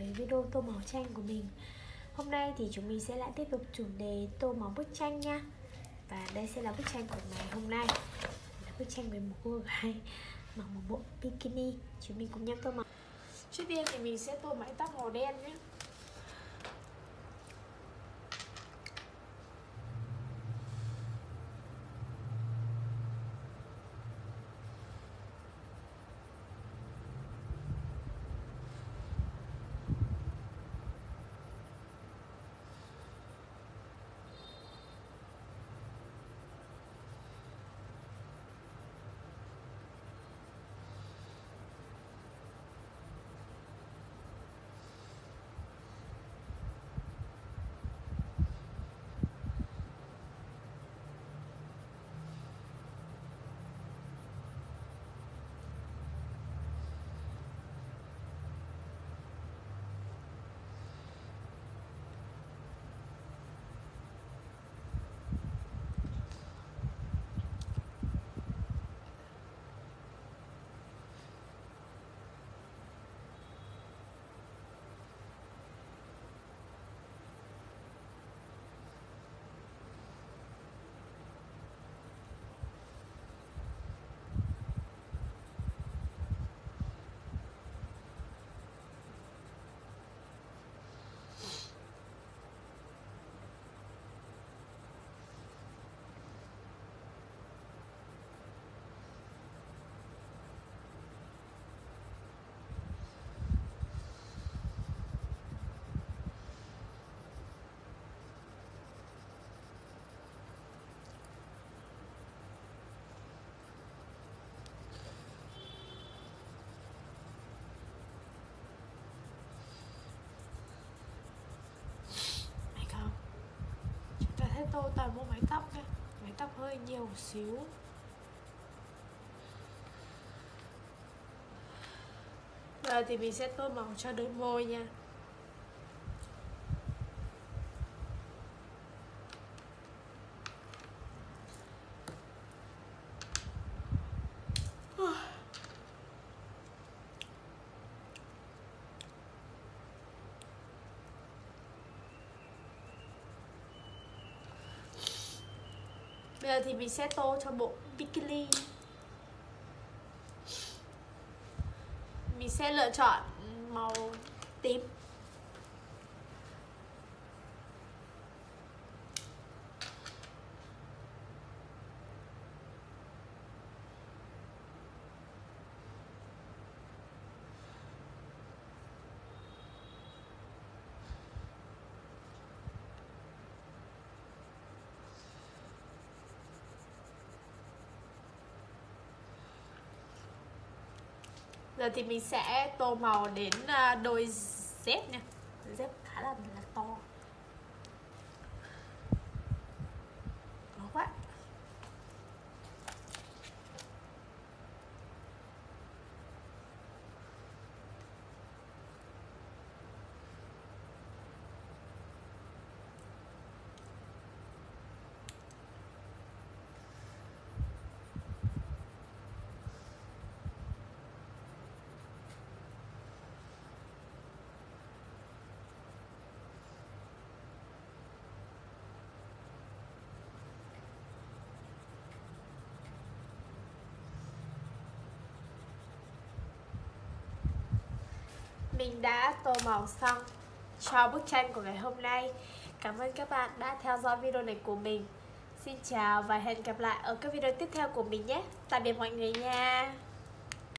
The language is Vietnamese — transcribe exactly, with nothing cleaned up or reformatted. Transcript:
với video tô màu tranh của mình. Hôm nay thì chúng mình sẽ lại tiếp tục chủ đề tô màu bức tranh nha. Và đây sẽ là bức tranh của ngày hôm nay, là bức tranh về một cô gái mặc một bộ bikini. Chúng mình cùng nhau tô màu. Trước tiên thì mình sẽ tô mái tóc màu đen nhé. Tô toàn bộ mái tóc này, mái tóc hơi nhiều một xíu. Giờ thì mình sẽ tô màu cho đôi môi nha. Bây giờ thì mình sẽ tô cho bộ bikini. Mình sẽ lựa chọn màu tím. Giờ thì mình sẽ tô màu đến đôi dép nha. Đôi dép khá là, là to. Đó quá. Mình đã tô màu xong cho bức tranh của ngày hôm nay. Cảm ơn các bạn đã theo dõi video này của mình. Xin chào và hẹn gặp lại ở các video tiếp theo của mình nhé. Tạm biệt mọi người nha.